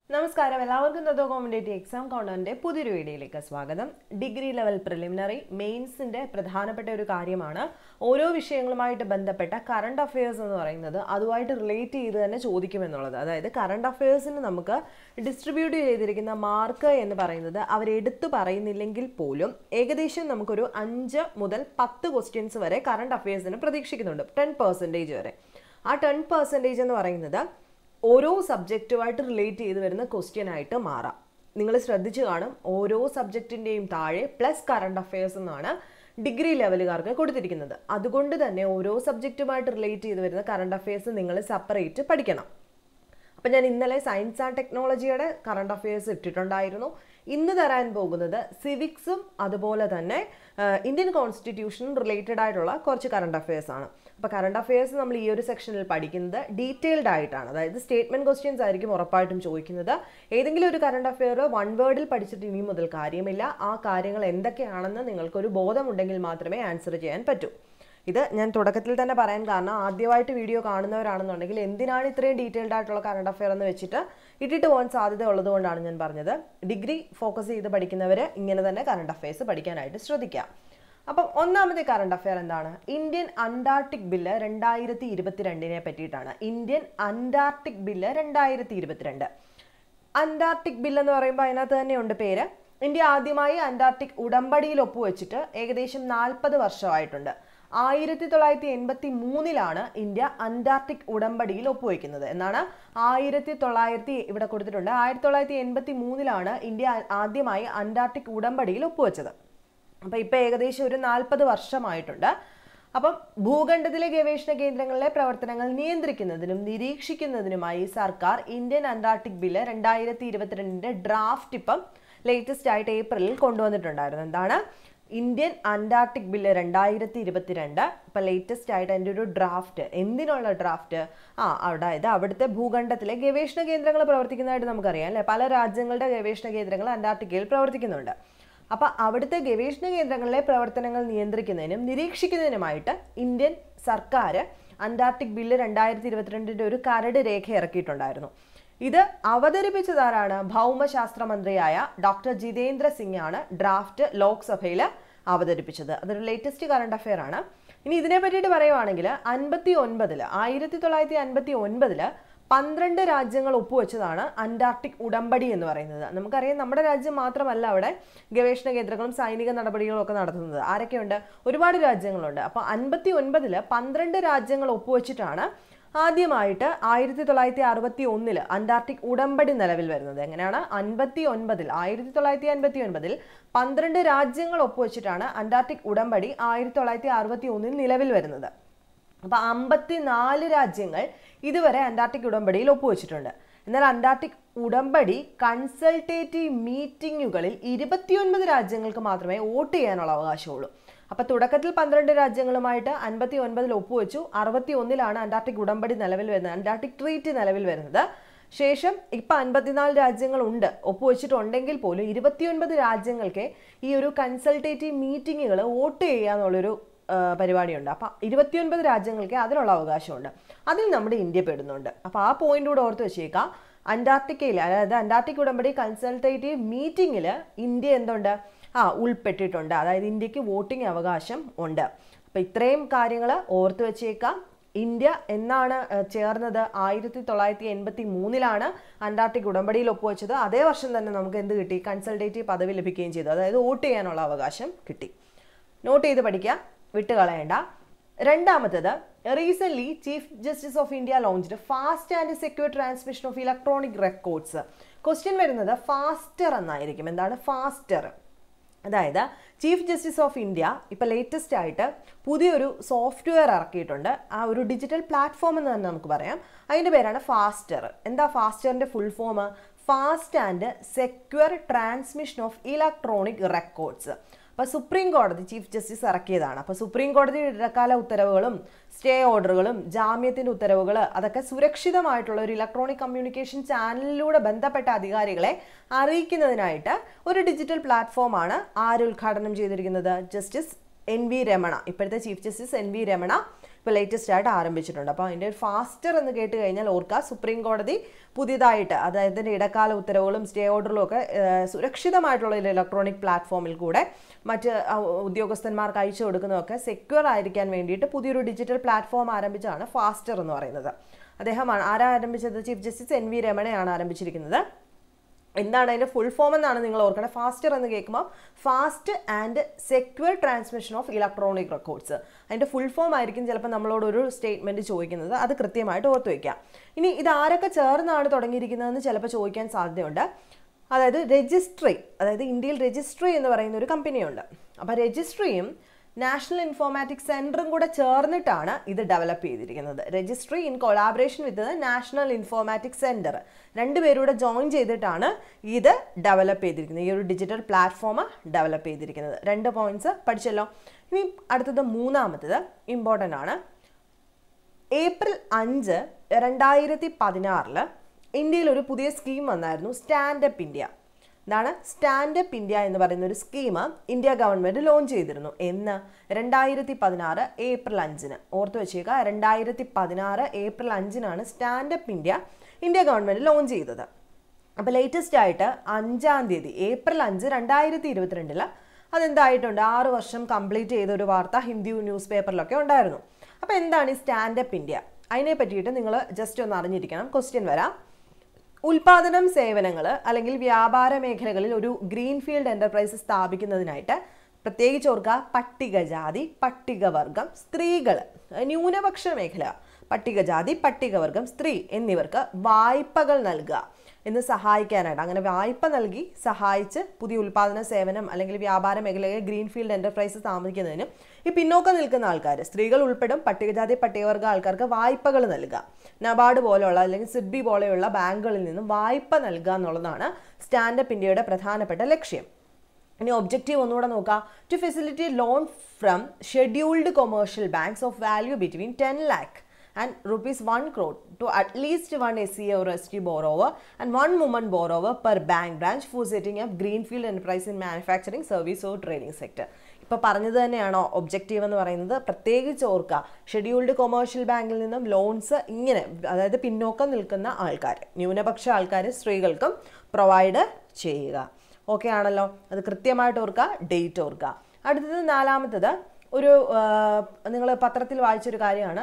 നമസ്കാരം എല്ലാവർക്കും തത്വ competitive exam കൗണ്ടറിന്റെ പുതിയൊരു വീഡിയോയിലേക്ക് സ്വാഗതം. ഡിഗ്രി ലെവൽ പ്രിലിമിനറി മെയിൻസിന്റെ പ്രധാനപ്പെട്ട ഒരു കാര്യമാണ് ഓരോ വിഷയങ്ങളുമായിട്ട് ബന്ധപ്പെട്ട കറണ്ട് അഫയേഴ്സ് എന്ന് പറയുന്നത് അതുമായിട്ട് റിലേറ്റ് ചെയ്ത് തന്നെ ചോദിക്കുമെന്നുള്ളത്. അതായത് കറണ്ട് അഫയേഴ്സിന് നമുക്ക് ഡിസ്ട്രിബ്യൂട്ട് ചെയ്തിരിക്കുന്ന മാർക്ക് എന്ന് പറയുന്നത് അവരെടുത്ത് പറയുന്നില്ലെങ്കിൽ പോലും ഏകദേശം നമുക്കൊരു 5 മുതൽ 10 ക്വസ്റ്റ്യൻസ് വരെ കറണ്ട് അഫയേഴ്സിന് പ്രതീക്ഷിക്കുന്നുണ്ട്. 10% വരെ. ആ 10% എന്ന് പറയുന്നത് ഓരോ സബ്ജക്റ്റുമായിട്ട് റിലേറ്റ് ചെയ്ത് വരുന്ന ക്വസ്റ്റ്യൻ ആയിട്ട് മാറാം. നിങ്ങൾ ശ്രദ്ധിച്ചു കാണും, ഓരോ സബ്ജക്റ്റിൻ്റെയും താഴെ പ്ലസ് കറണ്ട് അഫയേഴ്സ് എന്നാണ് ഡിഗ്രി ലെവലുകാർക്ക് കൊടുത്തിരിക്കുന്നത്. അതുകൊണ്ട് തന്നെ ഓരോ സബ്ജക്റ്റുമായിട്ട് റിലേറ്റ് ചെയ്ത് വരുന്ന കറണ്ട് അഫയേഴ്സ് നിങ്ങൾ സെപ്പറേറ്റ് പഠിക്കണം. അപ്പം ഞാൻ ഇന്നലെ സയൻസ് ആൻഡ് ടെക്നോളജിയുടെ കറണ്ട് അഫയേഴ്സ് ഇട്ടിട്ടുണ്ടായിരുന്നു. ഇന്ന് തരാൻ പോകുന്നത് സിവിക്സും അതുപോലെ തന്നെ ഇന്ത്യൻ കോൺസ്റ്റിറ്റ്യൂഷനും റിലേറ്റഡ് ആയിട്ടുള്ള കുറച്ച് കറണ്ട് അഫയേഴ്സ് ആണ്. അപ്പോൾ കറണ്ട് അഫയേഴ്സ് നമ്മൾ ഈ ഒരു സെക്ഷനിൽ പഠിക്കുന്നത് ഡീറ്റെയിൽഡ് ആയിട്ടാണ്. അതായത് സ്റ്റേറ്റ്മെന്റ് ക്വസ്റ്റ്യൻസ് ആയിരിക്കും ഉറപ്പായിട്ടും ചോദിക്കുന്നത്. ഏതെങ്കിലും ഒരു കറണ്ട് അഫെയർ 1 വേർഡിൽ പഠിച്ചിട്ട് ഇനി മുതൽ കാര്യമില്ല. ആ കാര്യങ്ങൾ എന്തൊക്കെയാണെന്ന് നിങ്ങൾക്കൊരു ബോധമുണ്ടെങ്കിൽ മാത്രമേ ആൻസർ ചെയ്യാൻ പറ്റൂ. ഇത് ഞാൻ തുടക്കത്തിൽ തന്നെ പറയാൻ കാരണം, ആദ്യമായിട്ട് വീഡിയോ കാണുന്നവരാണെന്നുണ്ടെങ്കിൽ എന്തിനാണ് ഇത്രയും ഡീറ്റെയിൽഡ് ആയിട്ടുള്ള കറണ്ട് അഫെയർ എന്ന് വെച്ചിട്ട് ഇട്ടിട്ട് പോകാൻ സാധ്യത ഉള്ളതുകൊണ്ടാണ് ഞാൻ പറഞ്ഞത്. ഡിഗ്രി ഫോക്കസ് ചെയ്ത് പഠിക്കുന്നവർ ഇങ്ങനെ തന്നെ കറണ്ട് അഫെയർസ് പഠിക്കാനായിട്ട് ശ്രദ്ധിക്കാം. അപ്പം ഒന്നാമത്തെ കറണ്ട് അഫെയർ എന്താണ്? ഇന്ത്യൻ അന്റാർട്ടിക് ബില്ല് 2022 പറ്റിയിട്ടാണ്. Indian Antarctic bill 2022. Antarctic bill എന്ന് പറയുമ്പോൾ അതിനകത്ത് തന്നെയുണ്ട് പേര്. ഇന്ത്യ ആദ്യമായി അന്റാർട്ടിക് ഉടമ്പടിയിൽ ഒപ്പുവെച്ചിട്ട് ഏകദേശം 40 വർഷമായിട്ടുണ്ട്. 1983 ഇന്ത്യ അന്റാർട്ടിക് ഉടമ്പടിയിൽ ഒപ്പുവെക്കുന്നത് എന്നാണ്. 1900 ഇവിടെ കൊടുത്തിട്ടുണ്ട്. 1983 ഇന്ത്യ ആദ്യമായി അന്റാർട്ടിക് ഉടമ്പടിയിൽ ഒപ്പുവെച്ചത്. അപ്പം ഇപ്പം ഏകദേശം ഒരു 40 വർഷമായിട്ടുണ്ട്. അപ്പം ഭൂഖണ്ഡത്തിലെ ഗവേഷണ കേന്ദ്രങ്ങളിലെ പ്രവർത്തനങ്ങൾ നിയന്ത്രിക്കുന്നതിനും നിരീക്ഷിക്കുന്നതിനുമായി സർക്കാർ ഇന്ത്യൻ അന്റാർട്ടിക് ബില്ല് 2022 ഡ്രാഫ്റ്റ് ഇപ്പം ലേറ്റസ്റ്റ് ആയിട്ട് ഏപ്രിലിൽ കൊണ്ടുവന്നിട്ടുണ്ടായിരുന്നു. എന്താണ്? ഇന്ത്യൻ അന്റാർട്ടിക് ബില്ല് 2022 ഇപ്പം ലേറ്റസ്റ്റ് ആയിട്ട് അതിൻ്റെ ഒരു ഡ്രാഫ്റ്റ്. എന്തിനുള്ള ഡ്രാഫ്റ്റ്? അതായത് അവിടുത്തെ ഭൂഖണ്ഡത്തിലെ ഗവേഷണ കേന്ദ്രങ്ങൾ പ്രവർത്തിക്കുന്നതായിട്ട് നമുക്കറിയാം അല്ലേ. പല രാജ്യങ്ങളുടെ ഗവേഷണ കേന്ദ്രങ്ങൾ അന്റാർട്ടിക്കയിൽ പ്രവർത്തിക്കുന്നുണ്ട്. അപ്പം അവിടുത്തെ ഗവേഷണ കേന്ദ്രങ്ങളിലെ പ്രവർത്തനങ്ങൾ നിയന്ത്രിക്കുന്നതിനും നിരീക്ഷിക്കുന്നതിനുമായിട്ട് ഇന്ത്യൻ സർക്കാർ അന്റാർട്ടിക് ബില്ല് 2022 ഒരു കരട് രേഖ ഇറക്കിയിട്ടുണ്ടായിരുന്നു. ഇത് അവതരിപ്പിച്ചതാരാണ്? ഭൗമശാസ്ത്ര മന്ത്രിയായ ഡോക്ടർ ജിതേന്ദ്ര സിംഗ് ആണ് ഡ്രാഫ്റ്റ് ലോക്സഭയിൽ അവതരിപ്പിച്ചത്. അതൊരു ലേറ്റസ്റ്റ് കറണ്ട് അഫെയർ ആണ്. ഇനി ഇതിനെ പറ്റിയിട്ട് പറയുവാണെങ്കിൽ 1959 12 രാജ്യങ്ങൾ ഒപ്പുവെച്ചതാണ് അന്റാർട്ടിക് ഉടമ്പടി എന്ന് പറയുന്നത്. നമുക്കറിയാം നമ്മുടെ രാജ്യം മാത്രമല്ല അവിടെ ഗവേഷണ കേന്ദ്രങ്ങളും സൈനിക നടപടികളും ഒക്കെ നടത്തുന്നത്. ആരൊക്കെയുണ്ട്? ഒരുപാട് രാജ്യങ്ങളുണ്ട്. അപ്പോൾ 1959 12 രാജ്യങ്ങൾ ഒപ്പുവെച്ചിട്ടാണ് ആദ്യമായിട്ട് 1961 അന്റാർട്ടിക് ഉടമ്പടി നിലവിൽ വരുന്നത്. എങ്ങനെയാണ്? 1959 12 രാജ്യങ്ങൾ ഒപ്പുവെച്ചിട്ടാണ് അന്റാർട്ടിക് ഉടമ്പടി 1961 നിലവിൽ വരുന്നത്. അപ്പം 54 രാജ്യങ്ങൾ ഇതുവരെ അന്റാർട്ടിക് ഉടമ്പടിയിൽ ഒപ്പുവെച്ചിട്ടുണ്ട്. എന്നാൽ അന്റാർട്ടിക് ഉടമ്പടി കൺസൾട്ടേറ്റീവ് മീറ്റിങ്ങുകളിൽ 29 രാജ്യങ്ങൾക്ക് മാത്രമേ വോട്ട് ചെയ്യാനുള്ള അവകാശമുള്ളൂ. അപ്പം തുടക്കത്തിൽ 12 രാജ്യങ്ങളുമായിട്ട് 59 ഒപ്പുവെച്ചു. 61 അന്റാർട്ടിക് ഉടമ്പടി നിലവിൽ വരുന്നത്, അന്റാർട്ടിക് ട്രീറ്റി നിലവിൽ വരുന്നത്. ശേഷം ഇപ്പം 54 രാജ്യങ്ങളുണ്ട് ഒപ്പുവെച്ചിട്ടുണ്ടെങ്കിൽ പോലും 29 രാജ്യങ്ങൾക്ക് ഈ ഒരു കൺസൾട്ടേറ്റീവ് മീറ്റിങ്ങുകൾ വോട്ട് ചെയ്യാന്നുള്ളൊരു പരിപാടിയുണ്ട്. അപ്പം 29 രാജ്യങ്ങൾക്ക് അതിനുള്ള അവകാശമുണ്ട്. അതിൽ നമ്മുടെ ഇന്ത്യ പെടുന്നുണ്ട്. അപ്പോൾ ആ പോയിന്റ് കൂടെ ഓർത്ത് വെച്ചേക്കാം. അന്റാർട്ടിക്കയിൽ, അതായത് അന്റാർട്ടിക് ഉടമ്പടി കൺസൾട്ടേറ്റീവ് മീറ്റിങ്ങിൽ ഇന്ത്യ എന്തുണ്ട്? ഉൾപ്പെട്ടിട്ടുണ്ട്. അതായത് ഇന്ത്യക്ക് വോട്ടിംഗ് അവകാശം ഉണ്ട്. അപ്പം ഇത്രയും കാര്യങ്ങൾ ഓർത്ത് വെച്ചേക്കാം. ഇന്ത്യ എന്നാണ് ചേർന്നത്? 1983 അന്റാർട്ടിക് ഉടമ്പടിയിൽ ഒപ്പുവെച്ചത്. അതേ വർഷം തന്നെ നമുക്ക് എന്ത് കിട്ടി? കൺസൾട്ടേറ്റീവ് പദവി ലഭിക്കുകയും ചെയ്തു. അതായത് വോട്ട് ചെയ്യാനുള്ള അവകാശം കിട്ടി. നോട്ട് ചെയ്ത് പഠിക്കുക, വിട്ടുകളയണ്ട. രണ്ടാമത്തേത്, recent chief justice of India launched fast and secure transmission of electronic records. Question വരുന്നത് ഫാസ്റ്റർ എന്നായിരിക്കും. എന്താണ് ഫാസ്റ്റർ? അതായത് ചീഫ് ജസ്റ്റിസ് ഓഫ് ഇന്ത്യ ഇപ്പോൾ ലേറ്റസ്റ്റ് ആയിട്ട് പുതിയൊരു സോഫ്റ്റ്വെയർ ഇറക്കിയിട്ടുണ്ട്. ആ ഒരു ഡിജിറ്റൽ പ്ലാറ്റ്ഫോം എന്ന് തന്നെ നമുക്ക് പറയാം. അതിൻ്റെ പേരാണ് ഫാസ്റ്റർ. എന്താ ഫാസ്റ്ററിൻ്റെ full form? Fast and secure transmission of electronic records. അപ്പോൾ സുപ്രീം കോടതി ചീഫ് ജസ്റ്റിസ് ഇറക്കിയതാണ്. അപ്പോൾ സുപ്രീം കോടതി ഇടക്കാല ഉത്തരവുകളും സ്റ്റേ ഓർഡറുകളും ജാമ്യത്തിൻ്റെ ഉത്തരവുകൾ അതൊക്കെ സുരക്ഷിതമായിട്ടുള്ള ഒരു ഇലക്ട്രോണിക് കമ്മ്യൂണിക്കേഷൻ ചാനലിലൂടെ ബന്ധപ്പെട്ട അധികാരികളെ അറിയിക്കുന്നതിനായിട്ട് ഒരു ഡിജിറ്റൽ പ്ലാറ്റ്ഫോമാണ് ആര് ഉദ്ഘാടനം ചെയ്തിരിക്കുന്നത്? Justice N V Ramana. ഇപ്പോഴത്തെ chief justice N V Ramana ഇപ്പോൾ ലേറ്റസ്റ്റ് ആയിട്ട് ആരംഭിച്ചിട്ടുണ്ട്. അപ്പോൾ അതിൻ്റെ ഒരു ഫാസ്റ്റർ എന്ന് കേട്ട് കഴിഞ്ഞാൽ ഓർക്കുക, സുപ്രീം കോടതി പുതിയതായിട്ട് അതായത് ഇടക്കാല ഉത്തരവുകളും സ്റ്റേ ഓർഡറുകളും ഒക്കെ സുരക്ഷിതമായിട്ടുള്ള ഇലക്ട്രോണിക് പ്ലാറ്റ്ഫോമിൽ കൂടെ മറ്റ് ഉദ്യോഗസ്ഥന്മാർക്ക് അയച്ചു കൊടുക്കുന്നതൊക്കെ സെക്യൂർ ആയിരിക്കാൻ വേണ്ടിയിട്ട് പുതിയൊരു ഡിജിറ്റൽ പ്ലാറ്റ്ഫോം ആരംഭിച്ചതാണ് ഫാസ്റ്റർ എന്ന് പറയുന്നത്. അദ്ദേഹമാണ് ആരാ ആരംഭിച്ചത്? ചീഫ് ജസ്റ്റിസ് NV രമണയാണ് ആരംഭിച്ചിരിക്കുന്നത്. എന്താണ് അതിൻ്റെ ഫുൾ ഫോം എന്നാണ് നിങ്ങൾ ഓർക്കേണ്ടത്. ഫാസ്റ്റർ എന്ന് കേൾക്കുമ്പോൾ fast and secure transmission of electronic records. അതിൻ്റെ ഫുൾ ഫോം ആയിരിക്കും ചിലപ്പോൾ നമ്മളോടൊരു സ്റ്റേറ്റ്മെൻറ്റ് ചോദിക്കുന്നത്. അത് കൃത്യമായിട്ട് ഓർത്ത് വയ്ക്കാം. ഇനി ഇത് ആരൊക്കെ ചേർന്നാണ് തുടങ്ങിയിരിക്കുന്നതെന്ന് ചിലപ്പോൾ ചോദിക്കാൻ സാധ്യതയുണ്ട്. അതായത് രജിസ്ട്രി, അതായത് ഇന്ത്യയിൽ രജിസ്ട്രി എന്ന് പറയുന്ന ഒരു കമ്പനിയുണ്ട്. അപ്പോൾ രജിസ്ട്രിയും നാഷണൽ ഇൻഫോർമാറ്റിക്സ് സെൻറ്ററും കൂടെ ചേർന്നിട്ടാണ് ഇത് ഡെവലപ്പ് ചെയ്തിരിക്കുന്നത്. Registry in collaboration with national informatics centre, രണ്ടുപേരൂടെ ജോയിൻ ചെയ്തിട്ടാണ് ഇത് ഡെവലപ്പ് ചെയ്തിരിക്കുന്നത്, ഈ ഒരു ഡിജിറ്റൽ പ്ലാറ്റ്ഫോം ഡെവലപ്പ് ചെയ്തിരിക്കുന്നത്. 2 പോയിന്റ്സ് പഠിച്ചല്ലോ. ഇനി അടുത്തത് മൂന്നാമത്തത് ഇമ്പോർട്ടൻ്റ് ആണ്. ഏപ്രിൽ 5, 2016 ഇന്ത്യയിൽ ഒരു പുതിയ സ്കീം വന്നായിരുന്നു, സ്റ്റാൻഡപ്പ് ഇന്ത്യ. എന്താണ് സ്റ്റാൻഡപ്പ് ഇന്ത്യ എന്ന് പറയുന്ന ഒരു സ്കീം ഇന്ത്യ ഗവൺമെൻറ് ലോഞ്ച് ചെയ്തിരുന്നു. എന്ന് 2016 ഏപ്രിൽ 5. ഓർത്ത് വെച്ചേക്കുക, 2016 April 5 stand up India government launch ചെയ്തത്. അപ്പോൾ ലേറ്റസ്റ്റ് ആയിട്ട് 5-ാം തീയതി ഏപ്രിൽ 5, 2022 അതെന്തായിട്ടുണ്ട്, 6 വർഷം കംപ്ലീറ്റ് ചെയ്ത ഒരു വാർത്ത ഹിന്ദി ന്യൂസ് പേപ്പറിലൊക്കെ ഉണ്ടായിരുന്നു. അപ്പോൾ എന്താണ് ഈ സ്റ്റാൻഡപ്പ് ഇന്ത്യ? അതിനെ പറ്റിയിട്ട് നിങ്ങൾ ജസ്റ്റ് ഒന്ന് അറിഞ്ഞിരിക്കണം. ക്വസ്റ്റ്യൻ വരാം. ഉൽപാദനം, സേവനങ്ങൾ അല്ലെങ്കിൽ വ്യാപാര മേഖലകളിൽ ഒരു ഗ്രീൻഫീൽഡ് എൻ്റർപ്രൈസ് സ്ഥാപിക്കുന്നതിനായിട്ട് പ്രത്യേകിച്ച് ഓർക്കുക, പട്ടികജാതി, പട്ടികവർഗം, സ്ത്രീകൾ, ന്യൂനപക്ഷ മേഖല, പട്ടികജാതി, പട്ടികവർഗം, സ്ത്രീ എന്നിവർക്ക് വായ്പകൾ നൽകുക എന്ന് സഹായിക്കാനായിട്ട്, അങ്ങനെ വായ്പ നൽകി സഹായിച്ച് പുതിയ ഉൽപാദന സേവനം അല്ലെങ്കിൽ വ്യാപാര മേഖലയിൽ ഗ്രീൻഫീൽഡ് എൻ്റർപ്രൈസ് സ്ഥാപിക്കുന്നതിനും ഈ പിന്നോക്കം നിൽക്കുന്ന ആൾക്കാർ, സ്ത്രീകൾ ഉൾപ്പെടും, പട്ടികജാതി പട്ടികവർഗ ആൾക്കാർക്ക് വായ്പകൾ നൽകുക. നബാർഡ് പോലെയുള്ള അല്ലെങ്കിൽ സിഡ്ബി പോലെയുള്ള ബാങ്കുകളിൽ നിന്നും വായ്പ നൽകുക എന്നുള്ളതാണ് സ്റ്റാൻഡപ്പ് ഇന്ത്യയുടെ പ്രധാനപ്പെട്ട ലക്ഷ്യം. ഇനി ഒബ്ജക്റ്റീവ് ഒന്നുകൂടെ നോക്കാം. To facilitate loan from scheduled commercial banks of value between 10 lakh and ₹1 crore to at least 1 SC or ST borrower and 1 woman borrower per bank branch for setting up greenfield enterprise in manufacturing, service or trading sector. ഇപ്പോൾ പറഞ്ഞത് തന്നെയാണോ objective എന്ന് പറയുന്നത്? പ്രത്യേകിച്ച് ഓർക്കുക, scheduled commercial ബാങ്കിൽ നിന്നും loans ഇങ്ങനെ, അതായത് പിന്നോക്കം നിൽക്കുന്ന ആൾക്കാർ, ന്യൂനപക്ഷ ആൾക്കാർ, സ്ത്രീകൾക്കും പ്രൊവൈഡ് ചെയ്യുക. ഓക്കെ ആണല്ലോ? അത് കൃത്യമായിട്ട് ഓർക്കുക, ഡേറ്റ് ഓർക്കുക. അടുത്തത് 4-മത്തത് ഒരു നിങ്ങൾ പത്രത്തിൽ വായിച്ചൊരു കാര്യമാണ്.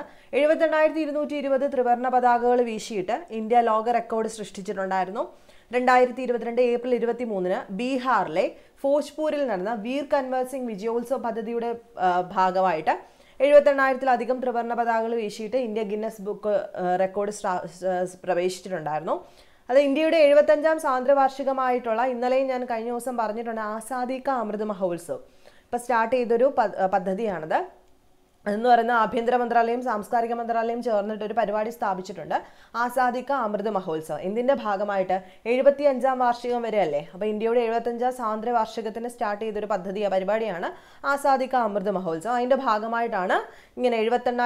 78,220 ത്രിവർണ്ണ പതാകകൾ വീശിയിട്ട് ഇന്ത്യ ലോക റെക്കോർഡ് സൃഷ്ടിച്ചിട്ടുണ്ടായിരുന്നു. 2022 ഏപ്രിൽ 23 ബീഹാറിലെ ഭോജ്പൂരിൽ നടന്ന വീർ കൻവർ സിംഗ് വിജയോത്സവ പദ്ധതിയുടെ ഭാഗമായിട്ട് 78,000-ലധികം ത്രിവർണ്ണ പതാകകൾ വീശിയിട്ട് ഇന്ത്യ ഗിന്നസ് ബുക്ക് റെക്കോർഡ് പ്രവേശിച്ചിട്ടുണ്ടായിരുന്നു. അത് ഇന്ത്യയുടെ 75-ാം സ്വാതന്ത്ര്യ വാർഷികമായിട്ടുള്ള ഇന്നലെയും ഞാൻ കഴിഞ്ഞ ദിവസം പറഞ്ഞിട്ടുണ്ട്, ആസാദി കാ അമൃത് മഹോത്സവ് ഇപ്പോൾ സ്റ്റാർട്ട് ചെയ്തൊരു പദ്ധതിയാണത്. അതെന്ന് പറയുന്ന ആഭ്യന്തര മന്ത്രാലയം, സാംസ്കാരിക മന്ത്രാലയം ചേർന്നിട്ട് ഒരു പരിപാടി സ്ഥാപിച്ചിട്ടുണ്ട്, ആസാദി കാ അമൃത് മഹോത്സവ്. എന്തിൻ്റെ ഭാഗമായിട്ട്? 75-ാം വാർഷികം വരെ അല്ലേ? അപ്പോൾ ഇന്ത്യയുടെ 75-ാം സ്വാതന്ത്ര്യ വാർഷികത്തിന് സ്റ്റാർട്ട് ചെയ്തൊരു പരിപാടിയാണ് ആസാദി കാ അമൃത് മഹോത്സവ്. അതിൻ്റെ ഭാഗമായിട്ടാണ് ഇങ്ങനെ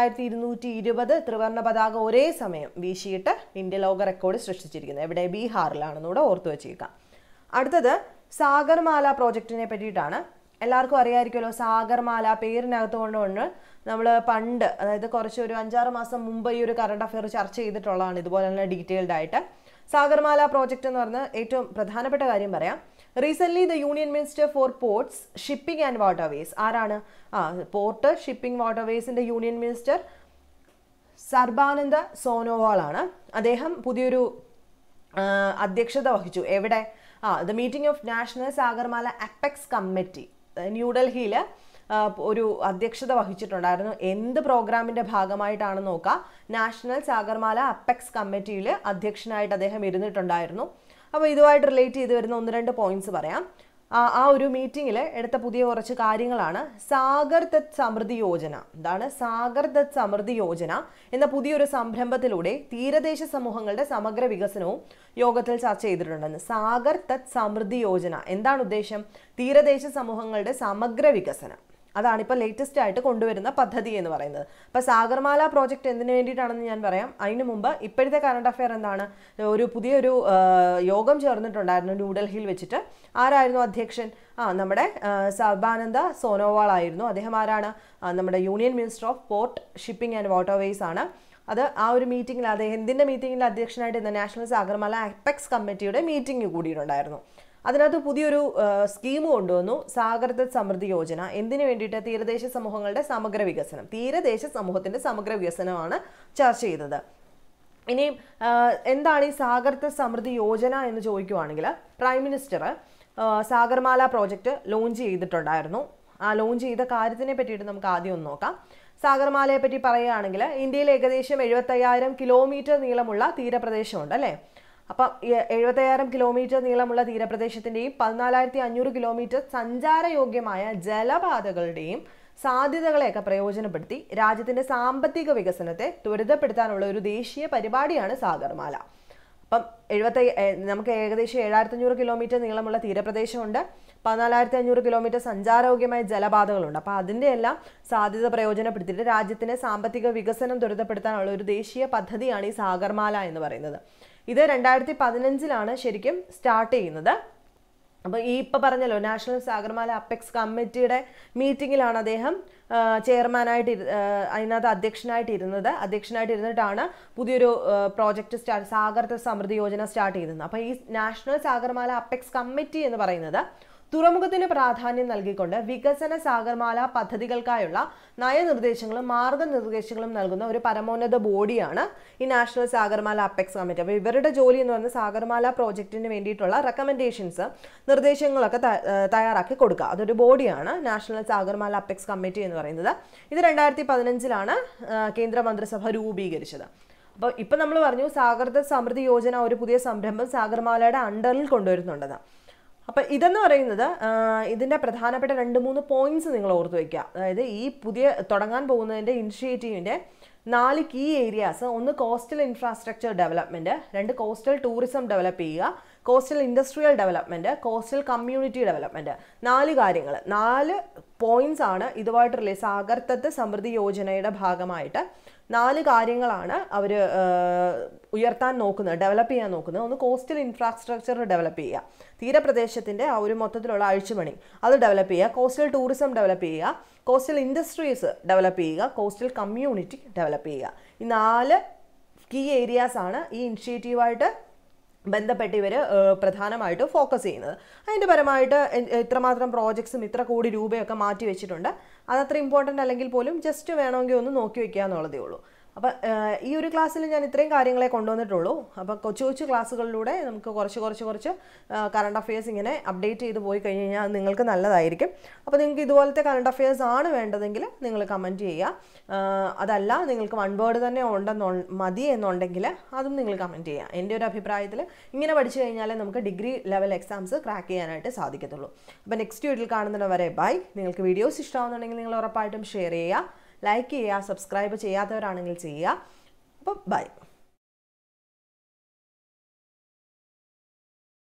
78,220 ത്രിവർണ്ണ പതാക ഒരേ സമയം വീശിയിട്ട് ഇന്ത്യ ലോക റെക്കോർഡ് സൃഷ്ടിച്ചിരിക്കുന്നത്. എവിടെ? ബീഹാറിലാണെന്നൂടെ ഓർത്തു വെച്ചേക്കാം. അടുത്തത് സാഗർമാല പ്രോജക്റ്റിനെ പറ്റിയിട്ടാണ്. എല്ലാവർക്കും അറിയാമായിരിക്കുമല്ലോ, സാഗർമാല പേരിനകത്ത് കൊണ്ടുകൊണ്ട് നമ്മൾ പണ്ട്, അതായത് കുറച്ച് ഒരു 5-6 മാസം മുമ്പ് ഈ ഒരു കറണ്ട് അഫെയർ ചർച്ച ചെയ്തിട്ടുള്ളതാണ്, ഇതുപോലെ തന്നെ ഡീറ്റെയിൽഡ് ആയിട്ട്. സാഗർമാല പ്രോജക്റ്റ് എന്ന് പറഞ്ഞാൽ ഏറ്റവും പ്രധാനപ്പെട്ട കാര്യം പറയാം. Recently the union minister for ports, shipping and waterways, ആരാണ്? പോർട്ട്, ഷിപ്പിംഗ്, വാട്ടർവേസിൻ്റെ യൂണിയൻ മിനിസ്റ്റർ സർബാനന്ദ സോനോവാൾ ആണ്. അദ്ദേഹം പുതിയൊരു അധ്യക്ഷത വഹിച്ചു. എവിടെ? The meeting of national Sagarmala apex committee ന്യൂഡൽഹിയിൽ ഒരു അധ്യക്ഷത വഹിച്ചിട്ടുണ്ടായിരുന്നു. എന്ത് പ്രോഗ്രാമിൻ്റെ ഭാഗമായിട്ടാണ് നോക്കുക? നാഷണൽ സാഗർമാല അപ്പെക്സ് കമ്മിറ്റിയിൽ അധ്യക്ഷനായിട്ട് അദ്ദേഹം ഇരുന്നിട്ടുണ്ടായിരുന്നു. അപ്പോൾ ഇതുമായിട്ട് റിലേറ്റ് ചെയ്ത് വരുന്ന 1-2 പോയിന്റ്സ് പറയാം. ആ ഒരു മീറ്റിങ്ങിൽ എടുത്ത പുതിയ കുറച്ച് കാര്യങ്ങളാണ് സാഗർ ദത്ത് സമൃദ്ധി യോജന. എന്താണ് സാഗർ ദത്ത് സമൃദ്ധി യോജന എന്ന പുതിയൊരു സംരംഭത്തിലൂടെ തീരദേശ സമൂഹങ്ങളുടെ സമഗ്ര വികസനവും യോഗത്തിൽ ചർച്ച ചെയ്തിട്ടുണ്ടെന്ന്. സാഗർ ദത്ത് സമൃദ്ധി യോജന എന്താണ് ഉദ്ദേശം? തീരദേശ സമൂഹങ്ങളുടെ സമഗ്ര വികസനം. അതാണ് ഇപ്പോൾ ലേറ്റസ്റ്റ് ആയിട്ട് കൊണ്ടുവരുന്ന പദ്ധതി എന്ന് പറയുന്നത്. അപ്പോൾ സാഗർമാല പ്രോജക്റ്റ് എന്തിനു വേണ്ടിയിട്ടാണെന്ന് ഞാൻ പറയാം. അതിന് മുമ്പ് ഇപ്പോഴത്തെ കറണ്ട് അഫെയർ എന്താണ്, ഒരു പുതിയൊരു യോഗം ചേർന്നിട്ടുണ്ടായിരുന്നു ന്യൂഡൽഹിയിൽ വെച്ചിട്ട്. ആരായിരുന്നു അധ്യക്ഷൻ? നമ്മുടെ സർബാനന്ദ സോനോവാൾ ആയിരുന്നു. അദ്ദേഹം ആരാണ്? നമ്മുടെ union minister of port, shipping and waterways ആണ്. അത് ആ ഒരു മീറ്റിംഗിൽ അദ്ദേഹം എന്തിൻ്റെ മീറ്റിംഗിൽ അധ്യക്ഷനായിട്ട് ഇന്ന് നാഷണൽ സാഗർമാല അപ്പെക്സ് കമ്മിറ്റിയുടെ മീറ്റിംഗ് കൂടിയിട്ടുണ്ടായിരുന്നു. അതിനകത്ത് പുതിയൊരു സ്കീം കൊണ്ടുവന്നു, സാഗർതത് സമൃദ്ധി യോജന. എന്തിനു വേണ്ടിയിട്ട്? തീരദേശ സമൂഹങ്ങളുടെ സമഗ്ര വികസനം, തീരദേശ സമൂഹത്തിൻ്റെ സമഗ്ര വികസനമാണ് ചർച്ച ചെയ്തത്. ഇനിയും എന്താണ് ഈ സാഗർതത് സമൃദ്ധി യോജന എന്ന് ചോദിക്കുവാണെങ്കിൽ, prime minister Sagarmala project launch ചെയ്തിട്ടുണ്ടായിരുന്നു. ആ ലോഞ്ച് ചെയ്ത കാര്യത്തിനെ പറ്റിയിട്ട് നമുക്ക് ആദ്യം ഒന്ന് നോക്കാം. സാഗർമാലയെ പറ്റി പറയുകയാണെങ്കിൽ, ഇന്ത്യയിൽ ഏകദേശം 75,000 കിലോമീറ്റർ നീളമുള്ള തീരപ്രദേശമുണ്ട് അല്ലേ. അപ്പം 75,000 കിലോമീറ്റർ നീളമുള്ള തീരപ്രദേശത്തിൻ്റെയും 14,500 കിലോമീറ്റർ സഞ്ചാരയോഗ്യമായ ജലപാതകളുടെയും സാധ്യതകളെയൊക്കെ പ്രയോജനപ്പെടുത്തി രാജ്യത്തിൻ്റെ സാമ്പത്തിക വികസനത്തെ ത്വരിതപ്പെടുത്താനുള്ള ഒരു ദേശീയ പരിപാടിയാണ് സാഗർമാല. അപ്പം നമുക്ക് ഏകദേശം 7,500 കിലോമീറ്റർ നീളമുള്ള തീരപ്രദേശമുണ്ട്, 14,500 കിലോമീറ്റർ സഞ്ചാരയോഗ്യമായ ജലപാതകളുണ്ട്. അപ്പോൾ അതിൻ്റെ എല്ലാം സാധ്യത പ്രയോജനപ്പെടുത്തിയിട്ട് രാജ്യത്തിൻ്റെ സാമ്പത്തിക വികസനം ത്വരിതപ്പെടുത്താനുള്ള ഒരു ദേശീയ പദ്ധതിയാണ് ഈ സാഗർമാല എന്ന് പറയുന്നത്. ഇത് 2015 ശരിക്കും സ്റ്റാർട്ട് ചെയ്യുന്നത്. അപ്പോൾ ഈ ഇപ്പോൾ പറഞ്ഞല്ലോ, നാഷണൽ സാഗർമാല അപ്പെക്സ് കമ്മിറ്റിയുടെ മീറ്റിങ്ങിലാണ് അദ്ദേഹം ചെയർമാനായിട്ട് അതിനകത്ത് അധ്യക്ഷനായിട്ടിരുന്നിട്ടാണ് പുതിയൊരു പ്രോജക്റ്റ് സാഗർതത് സമൃദ്ധി യോജന സ്റ്റാർട്ട് ചെയ്തത്. അപ്പോൾ ഈ നാഷണൽ സാഗർമാല അപ്പെക്സ് കമ്മിറ്റി എന്ന് പറയുന്നത് തുറമുഖത്തിന് പ്രാധാന്യം നൽകിക്കൊണ്ട് വികസന സാഗർമാല പദ്ധതികൾക്കായുള്ള നയനിർദ്ദേശങ്ങളും മാർഗനിർദ്ദേശങ്ങളും നൽകുന്ന ഒരു പരമോന്നത ബോഡിയാണ് ഈ നാഷണൽ സാഗർമാല അപ്പെക്സ് കമ്മിറ്റി. അപ്പോൾ ഇവരുടെ ജോലി എന്ന് പറയുന്നത് സാഗർമാല പ്രോജക്റ്റിന് വേണ്ടിയിട്ടുള്ള റെക്കമെൻഡേഷൻസ്, നിർദ്ദേശങ്ങളൊക്കെ തയ്യാറാക്കി കൊടുക്കുക. അതൊരു ബോഡിയാണ് നാഷണൽ സാഗർമാല അപ്പെക്സ് കമ്മിറ്റി എന്ന് പറയുന്നത്. ഇത് 2015 കേന്ദ്ര മന്ത്രിസഭ രൂപീകരിച്ചത്. അപ്പോൾ ഇപ്പം നമ്മൾ പറഞ്ഞു സാഗർതത് സമൃദ്ധി യോജന ഒരു പുതിയ സംരംഭം സാഗർമാലയുടെ അണ്ടറിൽ കൊണ്ടുവരുന്നുണ്ടെന്ന്. അപ്പോൾ ഇതെന്ന് പറയുന്നത് ഇതിൻ്റെ പ്രധാനപ്പെട്ട 2-3 പോയിന്റ്സ് നിങ്ങൾ ഓർത്ത് വയ്ക്കുക. അതായത് ഈ പുതിയ തുടങ്ങാൻ പോകുന്നതിൻ്റെ ഇനിഷ്യേറ്റീവിൻ്റെ 4 key areas: 1 coastal infrastructure development, 2 coastal tourism develop ചെയ്യുക, coastal industrial development, coastal community development. 4 കാര്യങ്ങൾ, 4 പോയിന്റ്സ് ആണ് ഇതുമായിട്ട് സാഗർതത് സമൃദ്ധി യോജനയുടെ ഭാഗമായിട്ട് 4 കാര്യങ്ങളാണ് അവർ ഉയർത്താൻ നോക്കുന്നത്, ഡെവലപ്പ് ചെയ്യാൻ നോക്കുന്നത്. 1 കോസ്റ്റൽ ഇൻഫ്രാസ്ട്രക്ചർ ഡെവലപ്പ് ചെയ്യുക, തീരപ്രദേശത്തിൻ്റെ ആ ഒരു മൊത്തത്തിലുള്ള അഴിച്ചുപണി അത് ഡെവലപ്പ് ചെയ്യുക, കോസ്റ്റൽ ടൂറിസം ഡെവലപ്പ് ചെയ്യുക, കോസ്റ്റൽ ഇൻഡസ്ട്രീസ് ഡെവലപ്പ് ചെയ്യുക, കോസ്റ്റൽ കമ്മ്യൂണിറ്റി ഡെവലപ്പ് ചെയ്യുക. ഈ 4 കീ ഏരിയാസ് ആണ് ഈ ഇനിഷ്യേറ്റീവായിട്ട് ബന്ധപ്പെട്ട് ഇവർ പ്രധാനമായിട്ട് ഫോക്കസ് ചെയ്യുന്നത്. അതിൻ്റെ പരമായിട്ട് ഇത്രമാത്രം പ്രോജക്ട്സും ഇത്ര കോടി രൂപയൊക്കെ മാറ്റി വെച്ചിട്ടുണ്ട്. അതത്ര ഇമ്പോർട്ടൻ്റ് അല്ലെങ്കിൽ പോലും ജസ്റ്റ് വേണമെങ്കിൽ ഒന്ന് നോക്കി വയ്ക്കുക എന്നുള്ളതേ ഉള്ളൂ. അപ്പം ഈ ഒരു ക്ലാസ്സിൽ ഞാൻ ഇത്രയും കാര്യങ്ങളെ കൊണ്ടുവന്നിട്ടുള്ളൂ. അപ്പോൾ കൊച്ചു ക്ലാസ്സുകളിലൂടെ നമുക്ക് കുറച്ച് കറണ്ട് അഫെയർസ് ഇങ്ങനെ അപ്ഡേറ്റ് ചെയ്ത് പോയി കഴിഞ്ഞ് കഴിഞ്ഞാൽ അത് നിങ്ങൾക്ക് നല്ലതായിരിക്കും. അപ്പോൾ നിങ്ങൾക്ക് ഇതുപോലത്തെ കറണ്ട് അഫെയർസ് ആണ് വേണ്ടതെങ്കിൽ നിങ്ങൾ കമൻറ്റ് ചെയ്യുക. അതല്ല നിങ്ങൾക്ക് 1 വേർഡ് തന്നെ മതി എന്നുണ്ടെങ്കിൽ അതും നിങ്ങൾ കമൻറ്റ് ചെയ്യുക. എൻ്റെ ഒരു അഭിപ്രായത്തിൽ ഇങ്ങനെ പഠിച്ചു കഴിഞ്ഞാൽ നമുക്ക് ഡിഗ്രി ലെവൽ എക്സാംസ് ക്രാക്ക് ചെയ്യാനായിട്ട് സാധിക്കത്തുള്ളൂ. അപ്പോൾ നെക്സ്റ്റ് വീഡിയോയിൽ കാണുന്നത് വരെ ബൈ. നിങ്ങൾക്ക് വീഡിയോസ് ഇഷ്ടമാകുന്നുണ്ടെങ്കിൽ നിങ്ങൾ ഉറപ്പായിട്ടും ഷെയർ ചെയ്യുക, ലൈക്ക് ചെയ്യുക, സബ്സ്ക്രൈബ് ചെയ്യാത്തവരാണെങ്കിൽ ചെയ്യുക. അപ്പോൾ ബൈ.